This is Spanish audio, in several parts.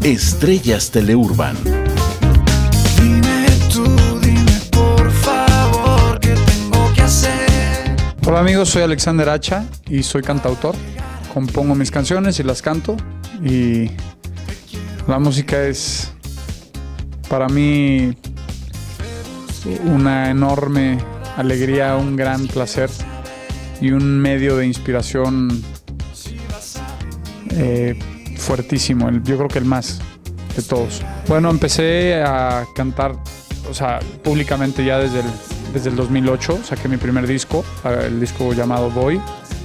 Estrellas Teleurban. Dime por favor, ¿qué tengo que hacer? Hola amigos, soy Alexander Hacha y soy cantautor. Compongo mis canciones y las canto, y la música es para mí una enorme alegría, un gran placer y un medio de inspiración fuertísimo, yo creo que el más de todos. Bueno, empecé a cantar, públicamente ya desde el 2008. Saqué mi primer disco, el disco llamado Voy,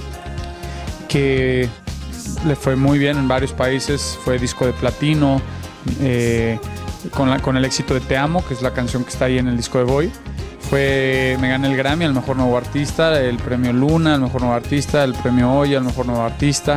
que le fue muy bien en varios países, fue disco de platino, con el éxito de Te Amo, que es la canción que está ahí en el disco de Voy. Me gané el Grammy al Mejor Nuevo Artista, el premio Luna al Mejor Nuevo Artista, el premio Oye al Mejor Nuevo Artista,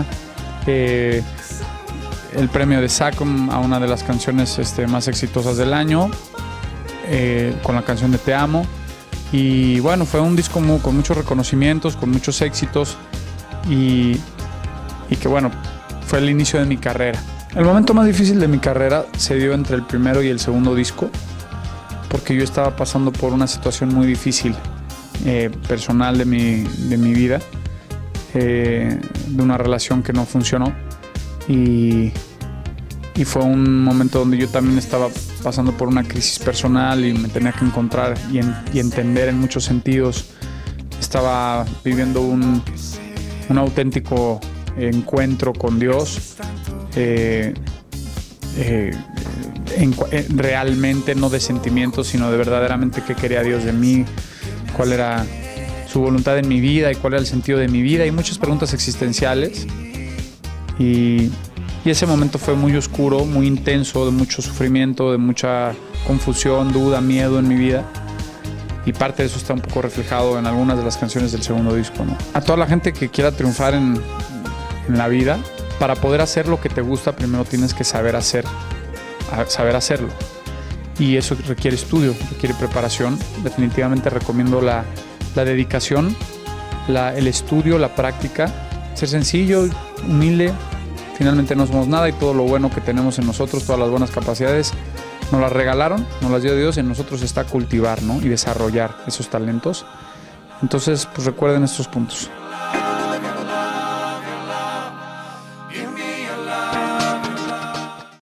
el premio de SACM a una de las canciones más exitosas del año, con la canción de Te Amo. Y bueno, fue un disco con muchos reconocimientos, con muchos éxitos, y que bueno, fue el inicio de mi carrera. El momento más difícil de mi carrera se dio entre el primero y el segundo disco, porque yo estaba pasando por una situación muy difícil personal de mi vida, de una relación que no funcionó, y fue un momento donde yo también estaba pasando por una crisis personal y me tenía que encontrar y entender en muchos sentidos. Estaba viviendo un auténtico encuentro con Dios, realmente, no de sentimientos, sino de verdaderamente qué quería Dios de mí, cuál era su voluntad en mi vida y cuál era el sentido de mi vida, y muchas preguntas existenciales. Y ese momento fue muy oscuro, muy intenso, de mucho sufrimiento, de mucha confusión, duda, miedo en mi vida. Y parte de eso está un poco reflejado en algunas de las canciones del segundo disco, ¿no? A toda la gente que quiera triunfar en la vida, para poder hacer lo que te gusta, primero tienes que saber hacerlo. Y eso requiere estudio, requiere preparación. Definitivamente recomiendo la dedicación, el estudio, la práctica. Ser sencillo, humilde. Finalmente no somos nada, y todo lo bueno que tenemos en nosotros, todas las buenas capacidades, nos las regalaron, nos las dio Dios, y en nosotros está cultivar, ¿no? Y desarrollar esos talentos. Entonces, pues recuerden estos puntos.